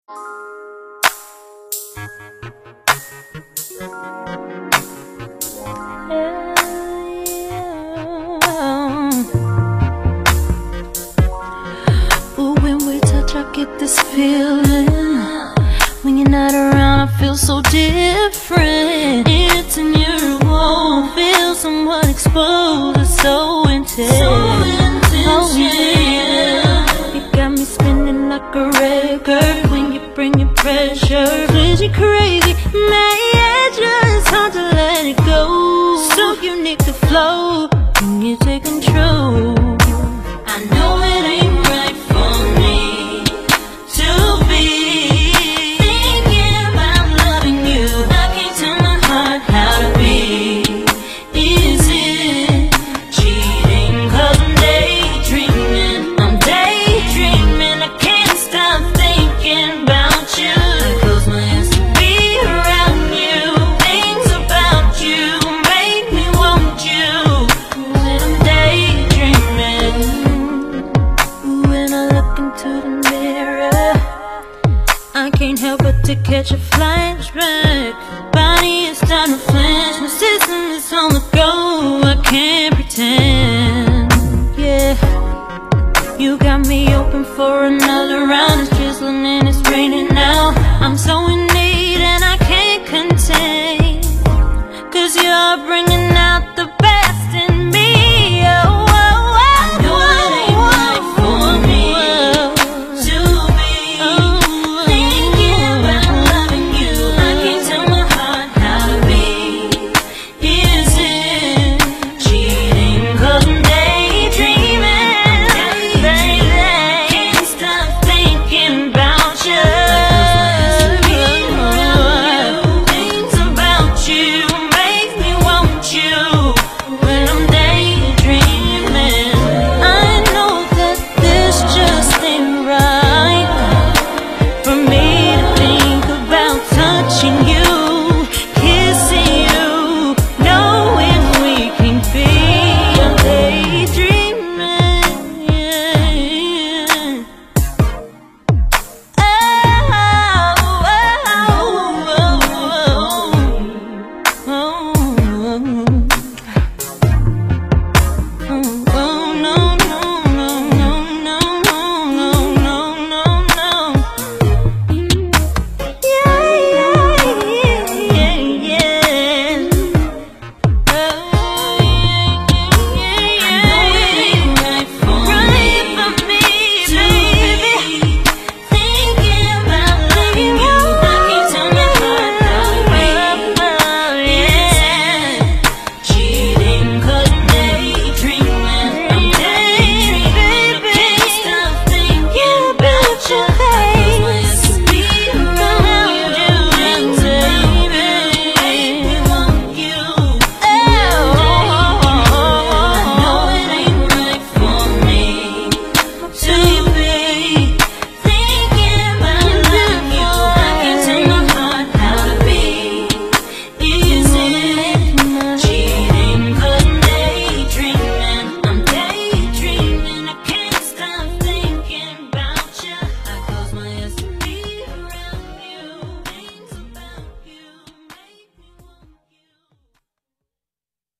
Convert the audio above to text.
Ooh, when we touch, I get this feeling. When you're not around, I feel so different. It's in your wall, feel somewhat exposed. It's so intense, oh yeah. You got me spinning like a record when you bring your pressure. Cause you're crazy, major, it's hard to let it go. So unique to flow when you take control. I know it ain't right for me to be thinking about loving you. I can't tell my heart how to be. Is it cheating? Cause I'm daydreaming. I can't stop thinking about you. I close my eyes to be around you. Things about you make me want you. When I'm daydreaming, when I look into the mirror, I can't help but to catch a flashback. Body is starting to flinch, my system is on the go. I can't pretend, yeah. You got me open for another round.